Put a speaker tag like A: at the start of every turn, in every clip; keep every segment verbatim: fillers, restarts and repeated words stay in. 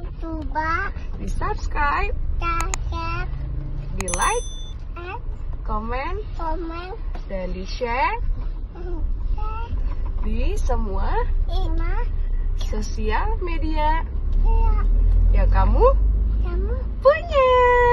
A: Coba
B: di subscribe,
A: share,
B: di like,
A: add,
B: komen,
A: komen,
B: dan di share
A: share,
B: di semua
A: lima,
B: sosial media
A: ya,
B: yang kamu
A: kamu
B: punya.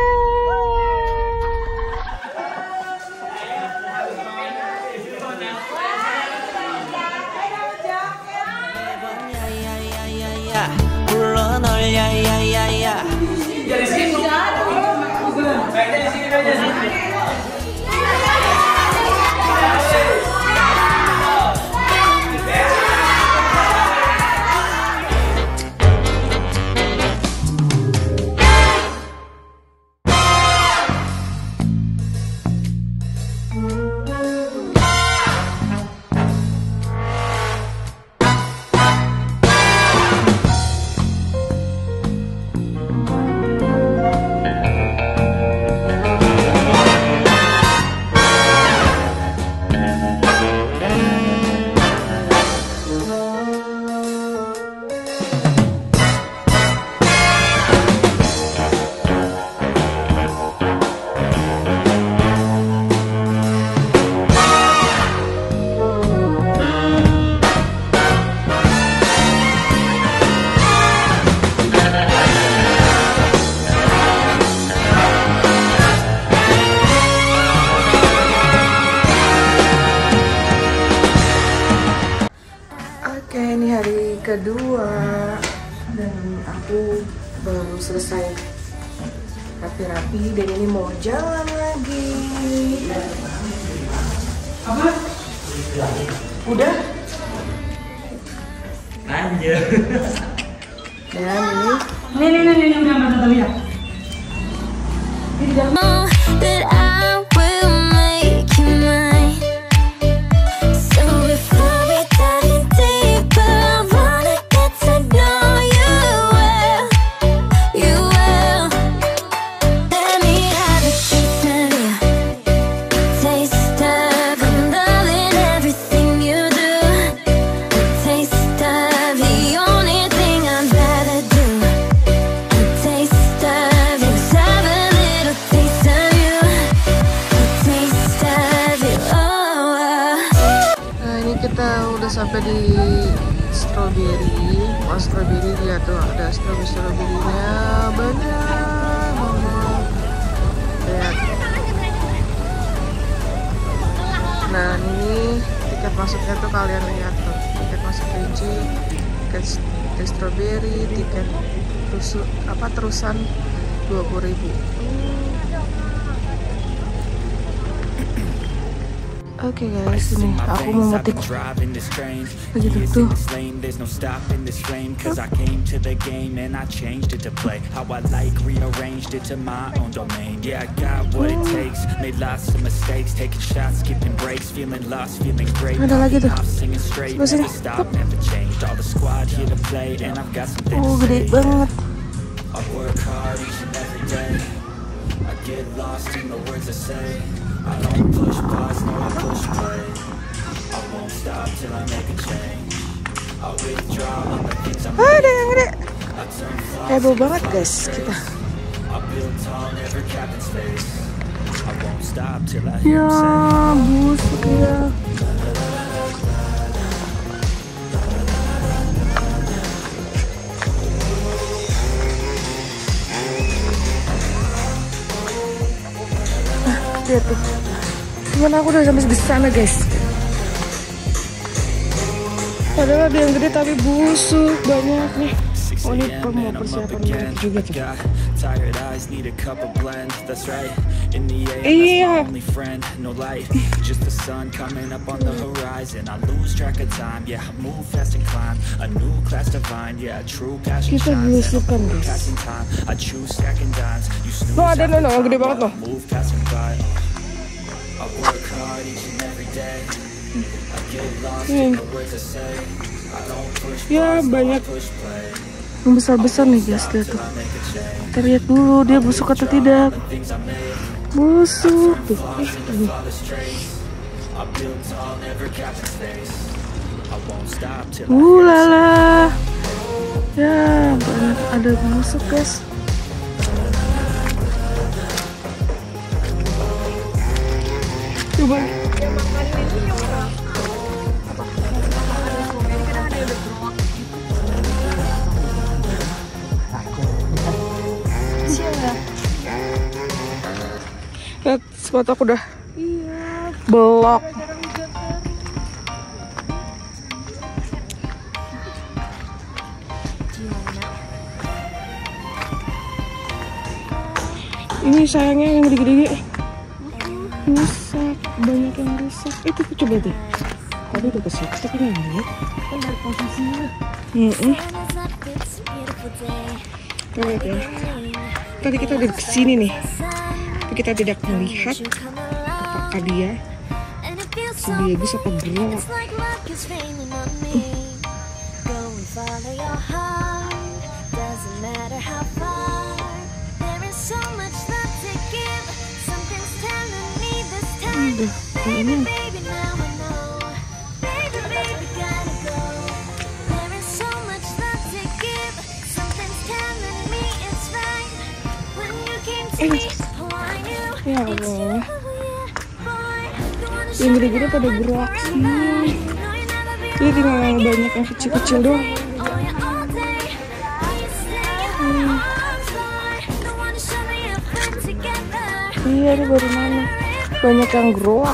C: 불러 널 야야야야
D: dari sini kayaknya di sini aja sih.
B: Oke, ini hari kedua dan aku baru selesai rapi-rapi dan ini mau jalan lagi.
D: Apa?
B: Udah?
D: Anjir.
B: Dan ini
D: Nih nih nih nih udah mata lihat.
E: That I will make you mine. So before we dive deeper, I wanna get to know you well. You well. Let me have a taste of you, taste of you, loving everything you do. A taste of the only thing I'd rather do. A taste of you, have a little taste of you, a taste of you. Oh, oh.
B: Nah, ini kita udah sampai di strawberry. Pas strawberry lihat tuh ada strawberry strawberrynya banyak banget. Lihat. Nah, ini tiket masuknya tuh kalian lihat tuh. Tiket masuk kelinci, tiket, tiket strawberry, tiket tusuk apa terusan dua puluh ribu. Oke guys, ini aku mau ngetik lagi tuh.
C: There's no stopping this flame cause I came to the game and I changed it to play how I like, rearranged it to my own domain. Yeah, I got what it takes, made lots of mistakes, taking shots, skipping breaks, feeling lost, feeling great.
B: Ada lagi tuh.
C: Singing straight,
B: Sebelah sini.
C: never stop, never changed. All the squad here to play and I've got something
B: Oh,
C: to
B: gede
C: say.
B: banget.
C: I work hard each and every day. I get lost in the words I say. I don't push pause, no I push play. I won't stop till I make a change. I withdraw on the things I'm
B: Ada yang gede.
C: I turn flaws
B: Heboh banget guys kita.
C: I build tall, never cap in space. I won't stop till I
B: Ya,
C: hear him say.
B: busuk ya. Lihat tuh, cuman aku udah sampai di sana guys. Padahal ada yang gede tapi busuk banyak nih. Oh, ini mau persiapan banget juga tuh.
C: Tired eyes need a cup of blend. That's right. In the air,
B: Iya.
C: that's my only friend. No light, just the sun coming up on the horizon. I lose track of time. Yeah, I move fast and climb a new class divine. Yeah, true passion
B: Kita
C: shines.
B: belusukan guys.
C: Passing time. I choose stacking dimes. You snooze.
B: Loh, ada
C: half the
B: loh, yang gede
C: time,
B: banget
C: while
B: loh.
C: I move passing by. I work hard each and every day. I get lost in the words I say. I don't push
B: Ya,
C: pause, no, I
B: banyak
C: push play.
B: yang besar-besar nih guys. Lihat tuh. Kita lihat dulu dia busuk atau tidak. Busuk tuh. Ih, Uh lala. Ya, banyak ada masuk guys. Coba. Lihat sepatu aku udah belok. Ini sayangnya yang gede-gede rusak, banyak yang rusak. Itu tuh coba deh. Tadi udah ke situ tapi nggak lihat. Kan dari posisinya. Heeh. Lihat ya. Tadi kita udah kesini nih. Tapi kita tidak melihat apakah dia sebagus apa gelap. Udah, ini. Eh, ya Allah. Yang gede-gede pada gerak sih. Ini tinggal yang banyak yang kecil-kecil doang. Hmm. Iya, ini baru mana? Banyak yang gerak.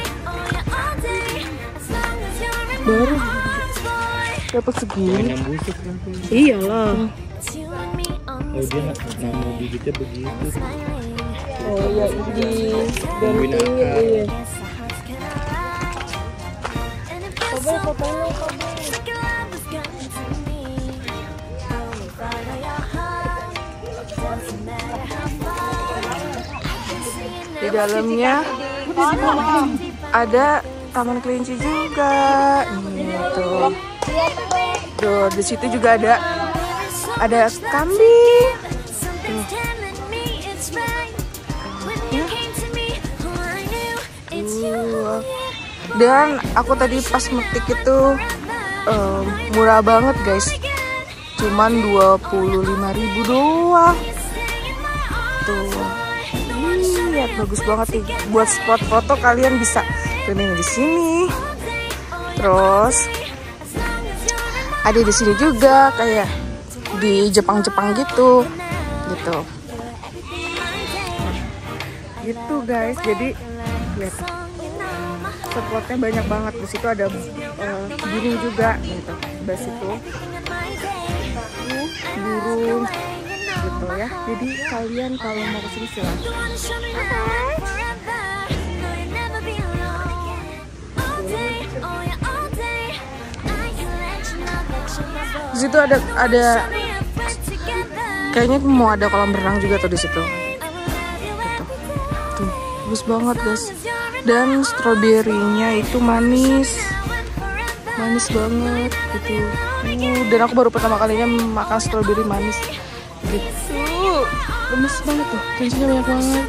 B: Baru dapat segini. Iyalah.
F: Oh dia nama bibitnya begitu.
B: Oh iya, di ganti iya. Coba fotonya coba. Di dalamnya ada taman kelinci juga. Gitu. Tuh, di situ juga ada ada kambing. Tuh. Uh. Dan aku tadi pas metik itu um, murah banget guys, cuman dua puluh lima ribu doang. Tuh, lihat bagus banget nih. Buat spot foto kalian bisa keliling di sini. Terus ada di sini juga kayak di Jepang-Jepang gitu, gitu, gitu guys. Jadi lihat spotnya banyak banget. Di situ ada uh, burung juga, gitu. Di situ uh, burung, gitu ya. Jadi kalian kalau mau ke sini silahkan. Di situ ada ada kayaknya mau ada kolam renang juga tuh di situ. Gitu. Tuh, bagus banget guys. Dan stroberinya itu manis, manis banget gitu. Uh, dan aku baru pertama kalinya makan stroberi manis. Gitu, lemes banget tuh, kelinci banyak banget.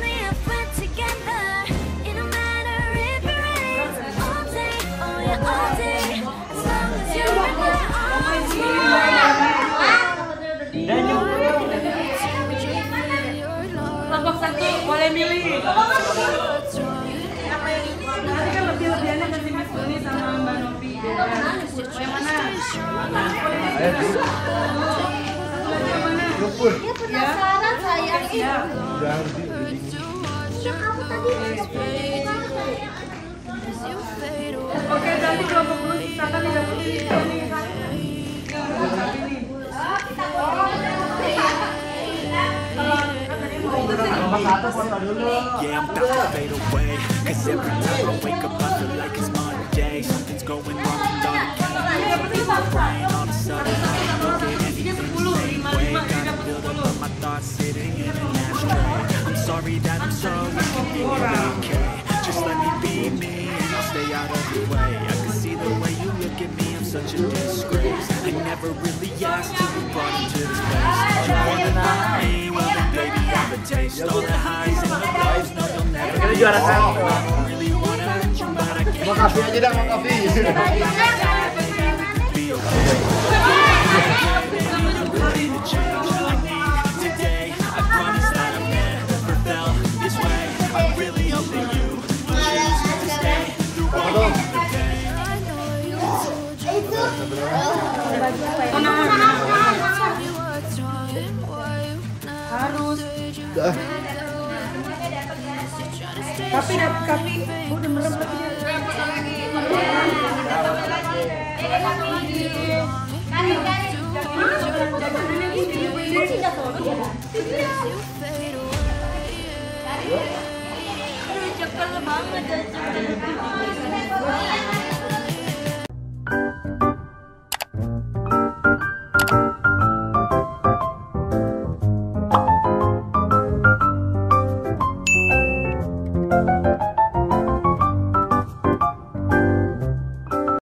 D: Kelompok satu boleh milih. Nanti kan lebih-lebihannya kasih Mas Doni sama Mbak Novi. Yang mana?
A: Dia penasaran sayang itu. Kamu tadi
D: Oke, nanti kelompok dulu silakan tidak pilih.
C: Yeah, I'm about to fade away, cause every time I wake up I feel like it's Monday. Something's going wrong and all the chemicals in my brain. All of a sudden I don't look at anything the same way. Gotta build up all my thoughts sitting in an ashtray. I'm sorry that I'm so inconvenient, okay? Just let me be me and I'll stay out of your way. I can see the way you look at me, I'm such a disgrace. I never really asked to be brought into this place. You wanna love me, well then baby I have a taste. All the highs and the lows, no you'll never be alone. I really wanna hurt you but I can't.
F: Mau kafe aja dah, mau kafe.
C: Be okay. change I need today. I promise that I've never felt this way. I really hope that you choose to stay through all of the pain.
D: Harus. Tapi tapi udah merem lagi.